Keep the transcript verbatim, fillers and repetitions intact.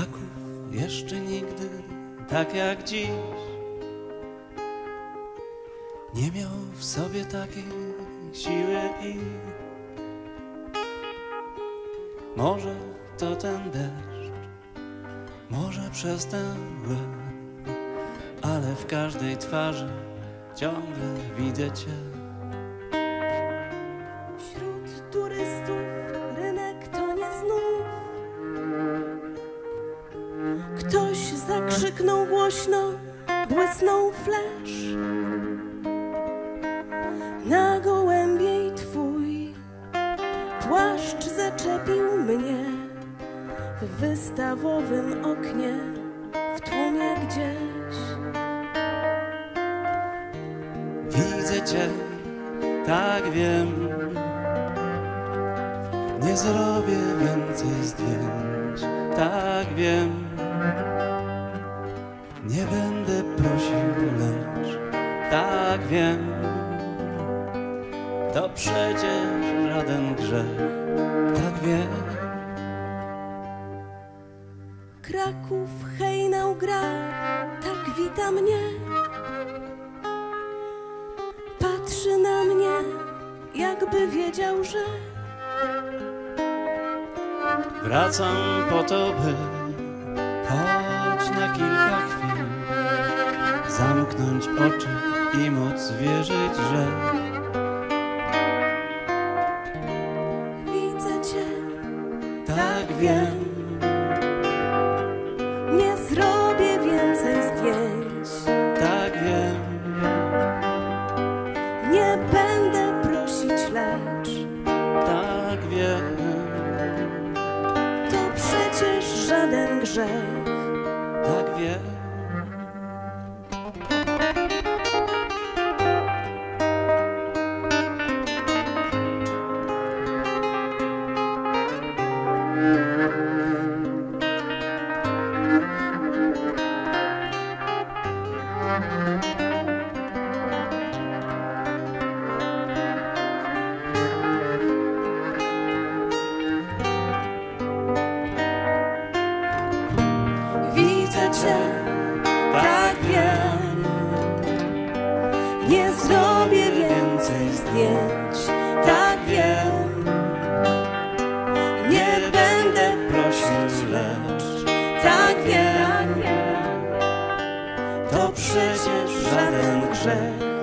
Kraków jeszcze nigdy, tak jak dziś, nie miał w sobie takiej siły i może to ten deszcz, może przez ten łeb, ale w każdej twarzy ciągle widzę Cię. Wśród turystów rynek to nie znów. Ktoś zakrzyknął głośno, błysnął flesz. Na gołębiej twój płaszcz zaczepił mnie w wystawowym oknie w tłumie gdzieś. Widzę Cię, tak wiem, nie zrobię więcej zdjęć, tak wiem. Nie będę prosił, lecz tak wiem, to przecież żaden grzech, tak wiem. Kraków hejnał gra, tak wita mnie. Patrzy na mnie, jakby wiedział, że wracam po to, by choć na kilka chwil zamknąć oczy i móc wierzyć, że widzę Cię, tak wiem. nie zrobię więcej zdjęć, Tak wiem, nie będę prosić, lecz tak wiem, to przecież żaden grzech. tak wiem. Widzę Cię, tak wiem, nie zrobię więcej zdjęć, tak wiem, nie będę prosić, lecz tak wiem, to przecież żaden grzech.